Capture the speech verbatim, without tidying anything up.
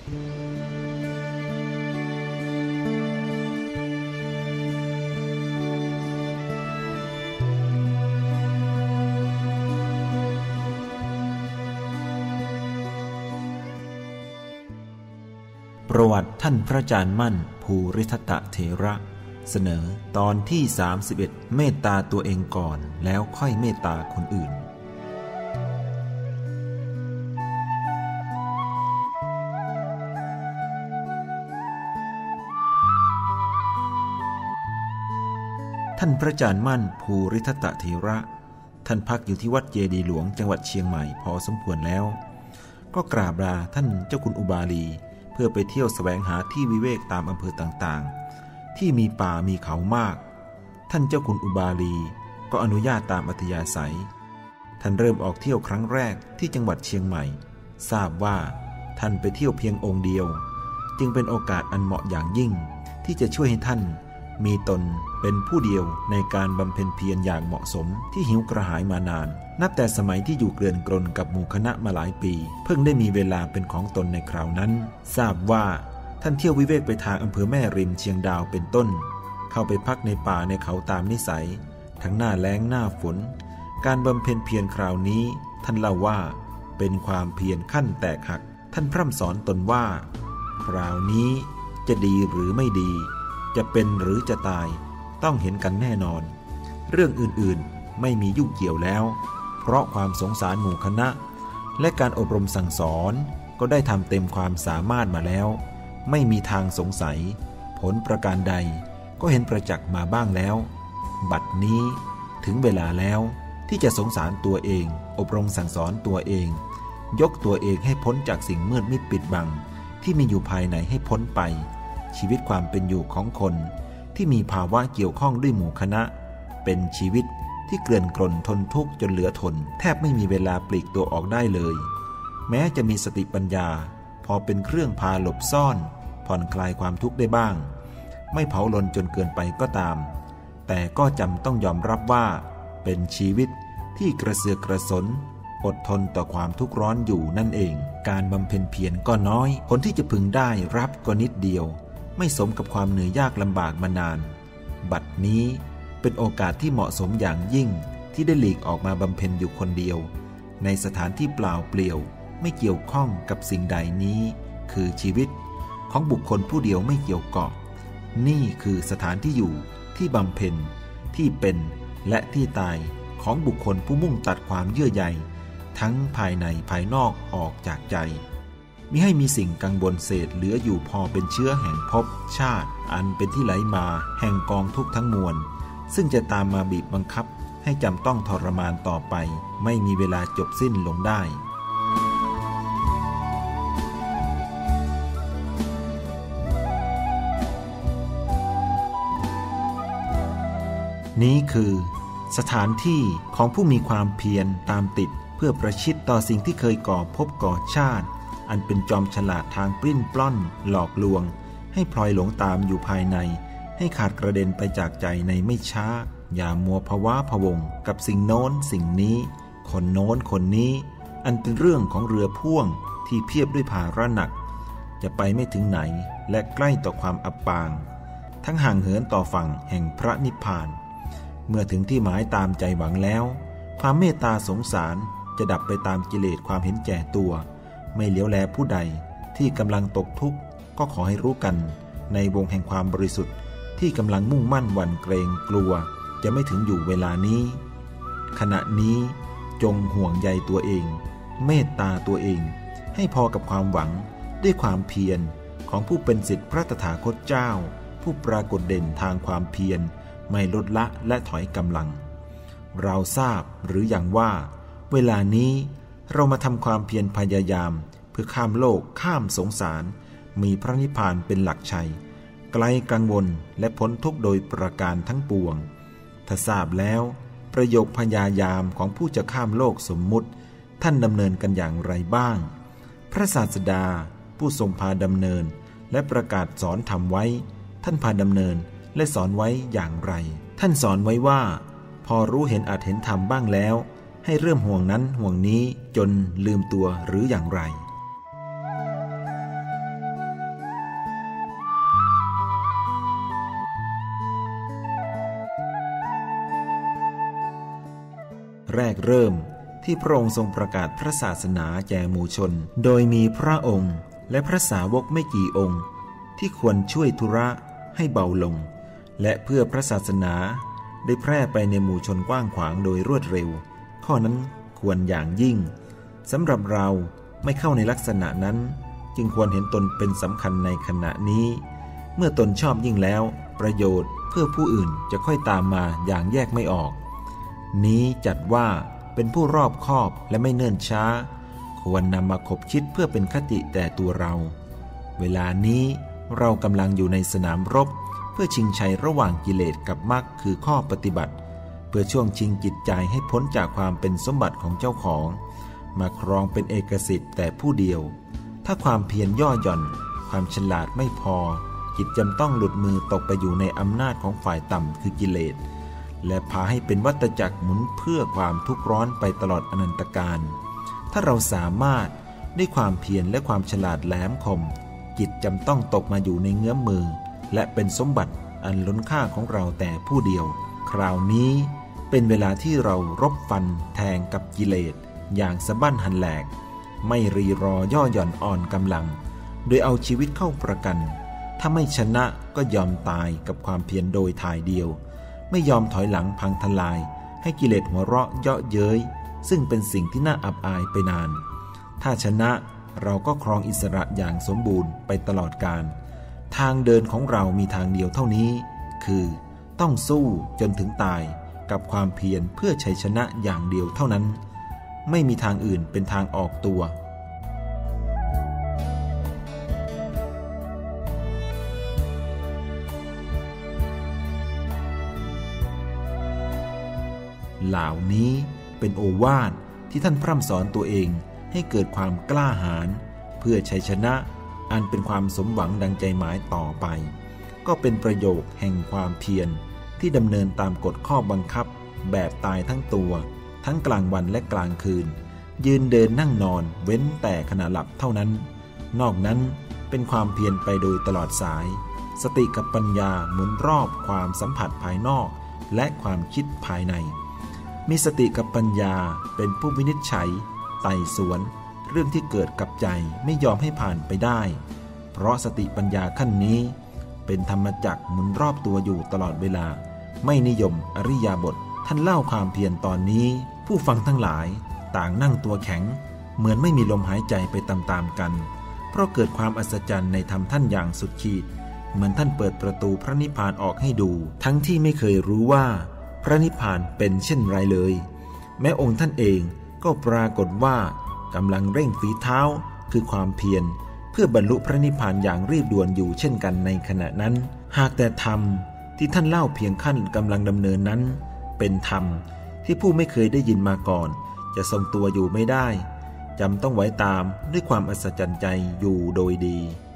ประวัติท่านพระอาจารย์มั่นภูริทัตตเถระเสนอตอนที่สามสิบเอ็ดเมตตาตัวเองก่อนแล้วค่อยเมตตาคนอื่นท่านพระอาจารย์มั่นภูริทัตตเถระท่านพักอยู่ที่วัดเจดีย์หลวงจังหวัดเชียงใหม่พอสมควรแล้วก็กราบลาท่านเจ้าคุณอุบาลีเพื่อไปเที่ยวแสวงหาที่วิเวกตามอำเภอต่างๆที่มีป่ามีเขามากท่านเจ้าคุณอุบาลีก็อนุญาตตามอัธยาศัยท่านเริ่มออกเที่ยวครั้งแรกที่จังหวัดเชียงใหม่ทราบว่าท่านไปเที่ยวเพียงองค์เดียวจึงเป็นโอกาสอันเหมาะอย่างยิ่งที่จะช่วยให้ท่านมีตนเป็นผู้เดียวในการบำเพ็ญเพียรอย่างเหมาะสมที่หิวกระหายมานานนับแต่สมัยที่อยู่เกลื่อนกลนกับหมู่คณะมาหลายปีเพิ่งได้มีเวลาเป็นของตนในคราวนั้นทราบว่าท่านเที่ยววิเวกไปทางอำเภอแม่ริมเชียงดาวเป็นต้นเข้าไปพักในป่าในเขาตามนิสัยทั้งหน้าแล้งหน้าฝนการบำเพ็ญเพียรคราวนี้ท่านเล่าว่าเป็นความเพียรขั้นแตกหักท่านพร่ำสอนตนว่าคราวนี้จะดีหรือไม่ดีจะเป็นหรือจะตายต้องเห็นกันแน่นอนเรื่องอื่นๆไม่มียุ่งเกี่ยวแล้วเพราะความสงสารหมู่คณะและการอบรมสั่งสอนก็ได้ทำเต็มความสามารถมาแล้วไม่มีทางสงสัยผลประการใดก็เห็นประจักษ์มาบ้างแล้วบัดนี้ถึงเวลาแล้วที่จะสงสารตัวเองอบรมสั่งสอนตัวเองยกตัวเองให้พ้นจากสิ่งมืดมิดปิดบังที่มีอยู่ภายในให้พ้นไปชีวิตความเป็นอยู่ของคนที่มีภาวะเกี่ยวข้องด้วยหมู่คณะเป็นชีวิตที่เกลื่อนกล่นทนทุกข์จนเหลือทนแทบไม่มีเวลาปลีกตัวออกได้เลยแม้จะมีสติปัญญาพอเป็นเครื่องพาหลบซ่อนผ่อนคลายความทุกข์ได้บ้างไม่เผาลนจนเกินไปก็ตามแต่ก็จำต้องยอมรับว่าเป็นชีวิตที่กระเสือกกระสนอดทนต่อความทุกข์ร้อนอยู่นั่นเองการบำเพ็ญเพียรก็น้อยผลที่จะพึงได้รับก็นิดเดียวไม่สมกับความเหนื่อยยากลำบากมานานบัดนี้เป็นโอกาสที่เหมาะสมอย่างยิ่งที่ได้หลีกออกมาบำเพ็ญอยู่คนเดียวในสถานที่เปล่าเปลี่ยวไม่เกี่ยวข้องกับสิ่งใดนี้คือชีวิตของบุคคลผู้เดียวไม่เกี่ยวเกาะนี่คือสถานที่อยู่ที่บำเพ็ญที่เป็นและที่ตายของบุคคลผู้มุ่งตัดความเยื่อใยทั้งภายในภายนอกออกจากใจมิให้มีสิ่งกังวลเศษเหลืออยู่พอเป็นเชื้อแห่งภพชาติอันเป็นที่ไหลมาแห่งกองทุกข์ทั้งมวลซึ่งจะตามมาบีบบังคับให้จำต้องทรมานต่อไปไม่มีเวลาจบสิ้นลงได้นี้คือสถานที่ของผู้มีความเพียรตามติดเพื่อประชิดต่อสิ่งที่เคยก่อภพก่อชาติอันเป็นจอมฉลาดทางปลิ้นปล้อนหลอกลวงให้พลอยหลงตามอยู่ภายในให้ขาดกระเด็นไปจากใจในไม่ช้าอย่ามัวภาวะพะวงกับสิ่งโน้นสิ่งนี้คนโน้นคนนี้อันเป็นเรื่องของเรือพ่วงที่เพียบด้วยภาระหนักจะไปไม่ถึงไหนและใกล้ต่อความอับปางทั้งห่างเหินต่อฝั่งแห่งพระนิพพานเมื่อถึงที่หมายตามใจหวังแล้วความเมตตาสงสารจะดับไปตามกิเลสความเห็นแก่ตัวไม่เหลียวแลผู้ใดที่กำลังตกทุกข์ก็ขอให้รู้กันในวงแห่งความบริสุทธิ์ที่กำลังมุ่งมั่นหวั่นเกรงกลัวจะไม่ถึงอยู่เวลานี้ขณะนี้จงห่วงใยตัวเองเมตตาตัวเองให้พอกับความหวังด้วยความเพียรของผู้เป็นศิษย์พระตถาคตเจ้าผู้ปรากฏเด่นทางความเพียรไม่ลดละและถอยกำลังเราทราบหรืออย่างว่าเวลานี้เรามาทำความเพียรพยายามเพื่อข้ามโลกข้ามสงสารมีพระนิพพานเป็นหลักชัยไกลกังวลและพ้นทุกข์โดยประการทั้งปวงถ้าทราบแล้วประโยคพยายามของผู้จะข้ามโลกสมมุติท่านดำเนินกันอย่างไรบ้างพระศาสดาผู้ทรงพาดำเนินและประกาศสอนธรรมไว้ท่านพาดำเนินและสอนไว้อย่างไรท่านสอนไว้ว่าพอรู้เห็นอาจเห็นธรรมบ้างแล้วให้เริ่มห่วงนั้นห่วงนี้จนลืมตัวหรืออย่างไรแรกเริ่มที่พระองค์ทรงประกาศพระศาสนาแก่หมู่ชนโดยมีพระองค์และพระสาวกไม่กี่องค์ที่ควรช่วยธุระให้เบาลงและเพื่อพระศาสนาได้แพร่ไปในหมู่ชนกว้างขวางโดยรวดเร็วข้อนั้นควรอย่างยิ่งสำหรับเราไม่เข้าในลักษณะนั้นจึงควรเห็นตนเป็นสำคัญในขณะนี้เมื่อตนชอบยิ่งแล้วประโยชน์เพื่อผู้อื่นจะค่อยตามมาอย่างแยกไม่ออกนี้จัดว่าเป็นผู้รอบคอบและไม่เนิ่นช้าควรนำมาคบคิดเพื่อเป็นคติแต่ตัวเราเวลานี้เรากำลังอยู่ในสนามรบเพื่อชิงชัยระหว่างกิเลสกับมรรคคือข้อปฏิบัติเพื่อช่วงชิงจิตใจให้พ้นจากความเป็นสมบัติของเจ้าของมาครองเป็นเอกสิทธิ์แต่ผู้เดียวถ้าความเพียรย่อหย่อนความฉลาดไม่พอจิตจำต้องหลุดมือตกไปอยู่ในอำนาจของฝ่ายต่ำคือกิเลสและพาให้เป็นวัฏจักรหมุนเพื่อความทุกข์ร้อนไปตลอดอนันตกาลถ้าเราสามารถด้วยความเพียรและความฉลาดแหลมคมจิตจำต้องตกมาอยู่ในเงื้อมมือและเป็นสมบัติอันล้นค่าของเราแต่ผู้เดียวคราวนี้เป็นเวลาที่เรารบฟันแทงกับกิเลสอย่างสะบั้นหันแหลกไม่รีรอย่อหย่อนอ่อนกำลังโดยเอาชีวิตเข้าประกันถ้าไม่ชนะก็ยอมตายกับความเพียรโดยถ่ายเดียวไม่ยอมถอยหลังพังทลายให้กิเลสหัวเราะเยาะเย้ยซึ่งเป็นสิ่งที่น่าอับอายไปนานถ้าชนะเราก็ครองอิสระอย่างสมบูรณ์ไปตลอดกาลทางเดินของเรามีทางเดียวเท่านี้คือต้องสู้จนถึงตายกับความเพียรเพื่อชัยชนะอย่างเดียวเท่านั้นไม่มีทางอื่นเป็นทางออกตัวเหล่านี้เป็นโอวาทที่ท่านพร่ำสอนตัวเองให้เกิดความกล้าหาญเพื่อชัยชนะอันเป็นความสมหวังดังใจหมายต่อไปก็เป็นประโยคแห่งความเพียรที่ดำเนินตามกฎข้อบังคับแบบตายทั้งตัวทั้งกลางวันและกลางคืนยืนเดินนั่งนอนเว้นแต่ขณะหลับเท่านั้นนอกนั้นเป็นความเพียรไปโดยตลอดสายสติกับปัญญาหมุนรอบความสัมผัสภายนอกและความคิดภายในมีสติกับปัญญาเป็นผู้วินิจฉัยไต่สวนเรื่องที่เกิดกับใจไม่ยอมให้ผ่านไปได้เพราะสติปัญญาขั้นนี้เป็นธรรมจักรหมุนรอบตัวอยู่ตลอดเวลาไม่นิยมอริยบทท่านเล่าความเพียรตอนนี้ผู้ฟังทั้งหลายต่างนั่งตัวแข็งเหมือนไม่มีลมหายใจไปตามๆกันเพราะเกิดความอัศจรรย์ในธรรมท่านอย่างสุดขีดเหมือนท่านเปิดประตูพระนิพพานออกให้ดูทั้งที่ไม่เคยรู้ว่าพระนิพพานเป็นเช่นไรเลยแม้องค์ท่านเองก็ปรากฏว่ากำลังเร่งฝีเท้าคือความเพียรเพื่อบรรลุพระนิพพานอย่างรีบด่วนอยู่เช่นกันในขณะนั้นหากแต่ธรรมที่ท่านเล่าเพียงขั้นกำลังดำเนินนั้นเป็นธรรมที่ผู้ไม่เคยได้ยินมาก่อนจะทรงตัวอยู่ไม่ได้จำต้องไว้ตามด้วยความอัศจรรย์ใจอยู่โดยดี